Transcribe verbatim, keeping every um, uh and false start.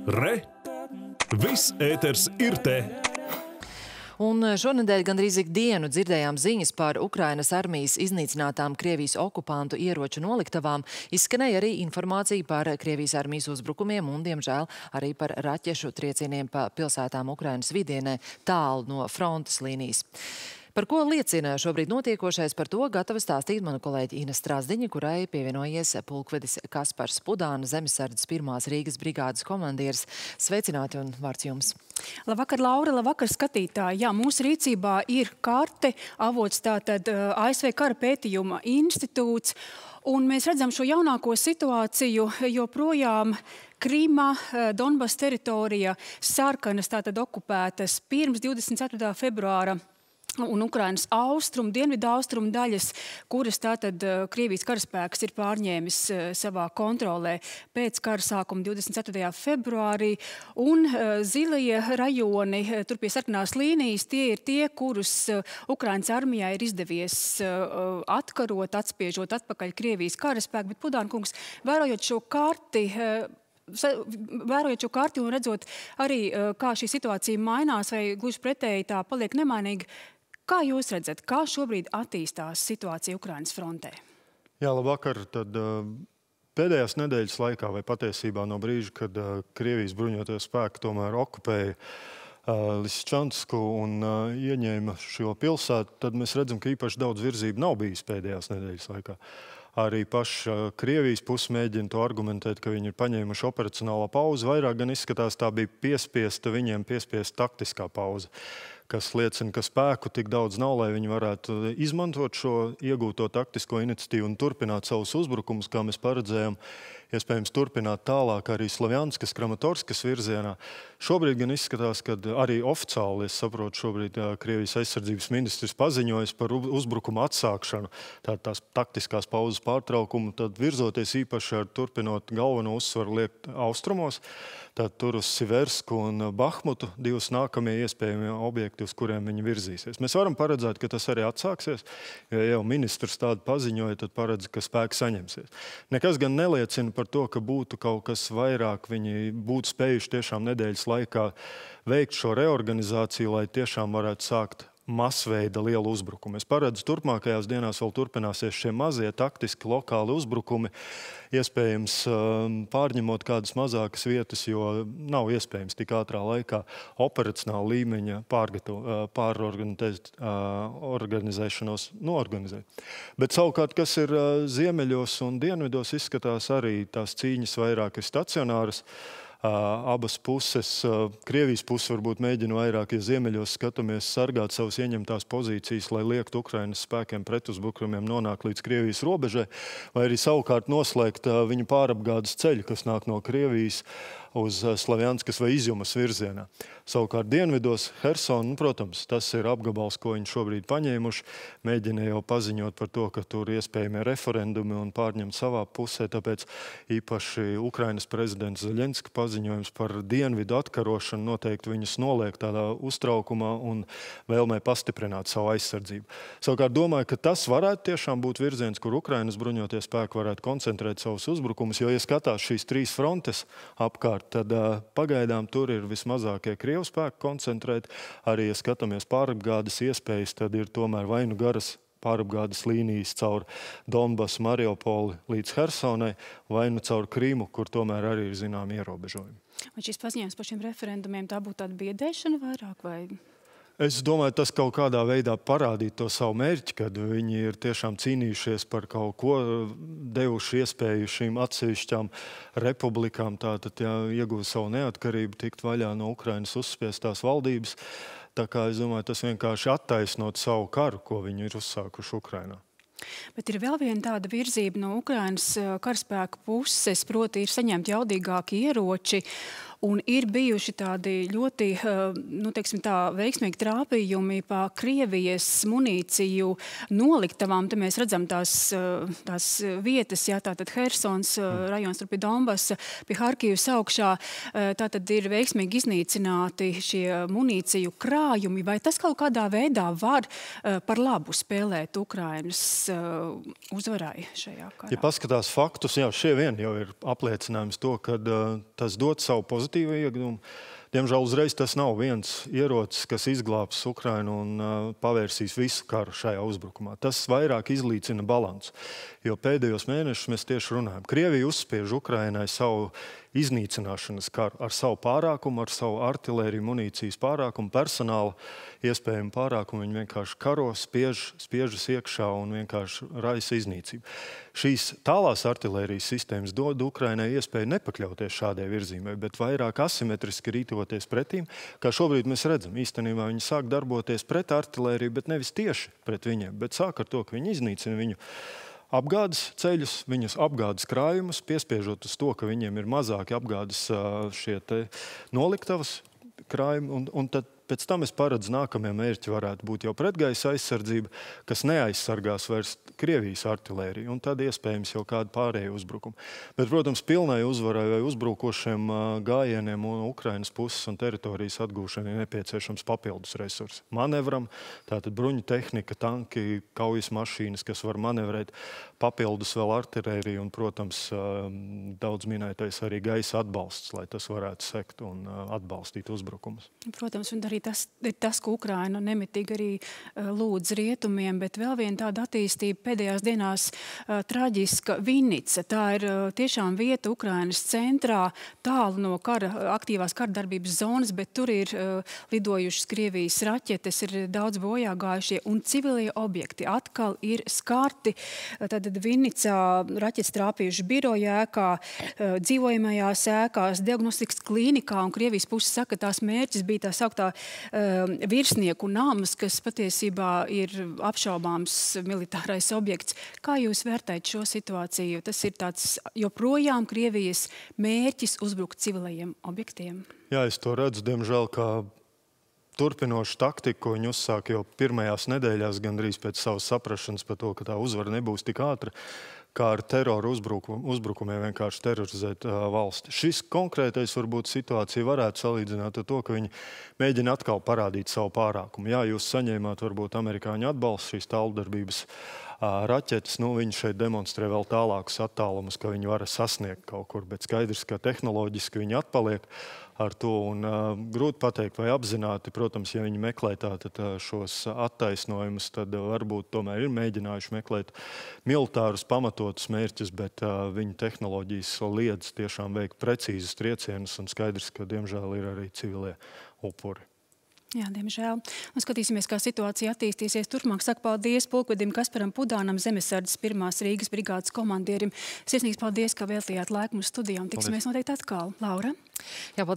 Re! Viss ēters ir te! Un šonedēļ gandrīz ikdienu dzirdējām ziņas par Ukrainas armijas iznīcinātām Krievijas okupantu ieroču noliktavām. Izskanēja arī informācija par Krievijas armijas uzbrukumiem un, diemžēl, arī par raķešu triecieniem pa pilsētām Ukrainas vidienē tālu no frontes līnijas. Par ko liecina šobrīd notiekošais, par to gatava stāstīt mana kolēģi Ina Strasdiņa, kurai pievienojies pulkvedis Kaspars Pudāna, Zemesardzes pirmās Rīgas brigādes komandieris. Sveicināti un vārds jums! Labvakar, Laura, labvakar, skatītāji. Jā, mūsu rīcībā ir karte, avots tātad A S V Kara pētījuma institūts, un mēs redzam šo jaunāko situāciju, joprojām Krima, Donbas teritorija, sarkanas tātad okupētas pirms divdesmit ceturtā februāra. Un Ukrainas austrumu, dienvidu austrumu daļas, kuras tātad Krievijas karaspēks ir pārņēmis savā kontrolē pēc kara sākuma divdesmit ceturtajā februārī. Un zilie rajoni, tur pie sarkanās līnijas, tie ir tie, kurus Ukrainas armijai ir izdevies atkarot, atspiežot atpakaļ Krievijas karaspēku. Bet, Pudāna kungs, vērojot šo karti, Vērojot šo karti un redzot arī, kā šī situācija mainās vai gluži pretēji tā paliek nemainīga, kā jūs redzat, kā šobrīd attīstās situācija Ukrainas frontē? Jā, labvakar. Tad pēdējās nedēļas laikā, vai patiesībā no brīža, kad Krievijas bruņotie spēki tomēr okupēja Lisčansku un ieņēma šo pilsētu, tad mēs redzam, ka īpaši daudz virzību nav bijis pēdējās nedēļas laikā. Arī paša Krievijas puse mēģina to argumentēt, ka viņi ir paņēmuši operacionālo pauzi. Vairāk gan izskatās, tā bija piespiesta, viņiem piespiesta taktiskā pauze, kas liecina, ka spēku tik daudz nav, lai viņi varētu izmantot šo iegūto taktisko iniciatīvu un turpināt savus uzbrukumus, kā mēs paredzējām, iespējams turpināt tālāk arī Slavjanskas, Kramatorskas virzienā. Šobrīd gan izskatās, ka arī oficiāli, es saprotu, šobrīd Krievijas aizsardzības ministrs paziņojas par uzbrukumu atsākšanu, tātad tās taktiskās pauzes pārtraukumu, tad virzoties īpaši ar turpinot galveno uzsvaru liekt austrumos, tad tur uz Siversku un Bahmutu, divas nākamie iespējamie objekti, uz kuriem viņi virzīsies. Mēs varam paredzēt, ka tas arī atsāksies, ja jau ministrs tādu paziņoja, tad paredz, ka spēki saņemsies. Nekas gan neliecina par to, ka būtu kaut kas vairāk, viņi būtu spējuši tiešām nedēļas laikā veikt šo reorganizāciju, lai tiešām varētu sākt masveida lielu uzbrukumu. Es paredzu, turpmākajās dienās vēl turpināsies šie mazie taktiski lokāli uzbrukumi, iespējams pārņemot kādas mazākas vietas, jo nav iespējams tik ātrā laikā operacionāla līmeņa pārorganizēšanos noorganizēt. Bet savukārt, kas ir ziemeļos un dienvidos, izskatās arī tās cīņas vairāk ir stacionāras. Abas puses, Krievijas puse varbūt mēģina vairāk, ja ziemeļos skatāmies, sargāt savas ieņemtās pozīcijas, lai liektu Ukrainas spēkiem pretuzbrukumiem nonākt līdz Krievijas robežai, vai arī savukārt noslēgt viņu pārapgādes ceļu, kas nāk no Krievijas uz Slavjanskas vai Izjumas virzienā. Savukārt dienvidos Hersona, nu, protams, tas ir apgabals, ko viņi šobrīd paņēmuši, mēģina jau paziņot par to, ka tur iespējamie referendumi un pārņemt savā pusē, tāpēc īpaši Ukrainas prezidents Zeļenska paziņojums par dienvidu atkarošanu noteikti viņus noliek tādā uztraukumā un vēlmē pastiprināt savu aizsardzību. Savukārt domāju, ka tas varētu tiešām būt virziens, kur Ukrainas bruņotie spēki varētu koncentrēt savus uzbrukumus, jo, ja skatās šīs trīs frontes apkārt, tad uh, pagaidām tur ir vismazākie Krievu spēki koncentrēti. Arī, ja skatāmies pārapgādes iespējas, tad ir tomēr vai nu garas pārapgādes līnijas caur Donbasu, Mariupoli līdz Hersonai, vai nu caur Krimu, kur tomēr arī ir zināmi ierobežojumi. Un šis paziņojums par šiem referendumiem, tā būtu tāda biedēšana vairāk vai... Es domāju, tas kaut kādā veidā parādīja to savu mērķi, kad viņi ir tiešām cīnījušies par kaut ko, devuši iespēju šīm atsevišķām republikām, tātad jā, iegūt savu neatkarību, tikt vaļā no Ukrainas uzspiestās valdības. Tā kā es domāju, tas vienkārši attaisnot savu karu, ko viņi ir uzsākuši Ukrainā. Bet ir vēl viena tāda virzība no Ukrainas karaspēka puses, proti ir saņemti jaudīgāki ieroči, un ir bijuši tādi ļoti, nu, teiksim tā, veiksmīgi trāpījumi pa Krievijas munīciju noliktavām. Te mēs redzam tās, tās vietas, jā, tātad Hersons rajons, tur pie Donbasa, pie Harkivas augšā, tātad ir veiksmīgi iznīcināti šie munīciju krājumi. Vai tas kaut kādā veidā var par labu spēlēt Ukrainas uzvarai šajā karā? Ja paskatās faktus, jā, šie vien jau ir apliecinājums to, ka tas dod savu pozitīvu pozitīva ieguvuma. Diemžēl uzreiz tas nav viens ierocis, kas izglābs Ukrainu un uh, pavērsīs visu karu šajā uzbrukumā. Tas vairāk izlīdzina balansu, jo pēdējos mēnešus mēs tieši runājam. Krievija uzspiež Ukrainai savu iznīcināšanas karu ar savu pārākumu, ar savu artilēriju, munīcijas pārākumu, personāla iespējumu pārākumu. Viņi vienkārši karo, spiež, spiežas iekšā un vienkārši raisa iznīcību. Šīs tālās artilērijas sistēmas dod Ukrainai iespēju nepakļauties šādai virzībai, bet vairāk asimetriski rītoties pretīm, kā šobrīd mēs redzam. Īstenībā viņi sāk darboties pret artilēriju, bet nevis tieši pret viņiem, bet sāk ar to, ka viņi iznīcina viņu apgādes ceļus, viņus apgādes krājumus, piespiežot uz to, ka viņiem ir mazāki apgādes šie te noliktavas krājumi, un, un tad pēc tam es paredzu, nākamie mērķi varētu būt jau pretgaisa aizsardzība, kas neaizsargās vairs Krievijas artilēriju, un tad iespējams jau kādu pārēju uzbrukumu. Bet, protams, pilnai uzvarai vai uzbrukošiem gājieniem un Ukrainas puses un teritorijas atgūšanai nepieciešams papildus resursi. Manevram, tātad bruņu tehnika, tanki, kaujas mašīnas, kas var manevrēt, papildus vēl artilēriju un, protams, daudz minētais arī gaisa atbalsts, lai tas varētu sekt un atbalstīt uzbrukumus. Protams, un arī tas ir tas, ko Ukraina nemitīgi arī lūdz rietumiem, bet vēl viena tāda attīstība pēdējās dienās uh, traģiska Vinnica. Tā ir uh, tiešām vieta Ukrainas centrā, tālu no kara, aktīvās kardarbības zonas, bet tur ir uh, lidojušas Krievijas raķetes, ir daudz bojā gājušie un civilie objekti atkal ir skarti. Tad Vinnicā raķetes trāpījuši biroja ēkā, uh, dzīvojamajās ēkās, diagnostikas klīnikā, un Krievijas puses saka, ka tās mērķis bija tā sauktā uh, virsnieku nams, kas patiesībā ir apšaubāms militārais objekts. Kā jūs vērtējat šo situāciju? Tas ir tāds joprojām Krievijas mērķis uzbrukt civilajiem objektiem? Jā, es to redzu, diemžēl, kā turpinošu taktiku, ko viņi uzsāk jau pirmajās nedēļās, gandrīz pēc savas saprašanas par to, ka tā uzvara nebūs tik ātra, kā ar teroru uzbrukum, uzbrukumiem vienkārši terorizēt uh, valsti. Šis konkrētais varbūt situācija varētu salīdzināt ar to, ka viņi mēģina atkal parādīt savu pārākumu. Jā, jūs saņēmāt varbūt amerikāņu atbalstu, šīs tāldarbības uh, raķetes, nu viņi šeit demonstrē vēl tālākus attālumus, ka viņi var sasniegt kaut kur, bet skaidrs, ka tehnoloģiski viņi atpaliek ar to, un uh, grūti pateikt, vai apzināti, protams, ja viņi meklē tātad šos attaisnojumus, tad uh, varbūt tomēr ir mēģinājuši meklēt militārus pamatotus mērķus, bet uh, viņu tehnoloģijas liedz tiešām veikt precīzus triecienus, un skaidrs, ka, diemžēl, ir arī civilie upuri. Jā, diemžēl. Un skatīsimies, kā situācija attīstīsies. Turpmāk saku paldies pulkvedim Kasparam Pudānam, Zemesardzes pirmās Rīgas brigādes komandierim. Sirsnīgs paldies, ka veltījāt laiku mums studijā, un tiksimies noteikti atkal. Laura? Jā,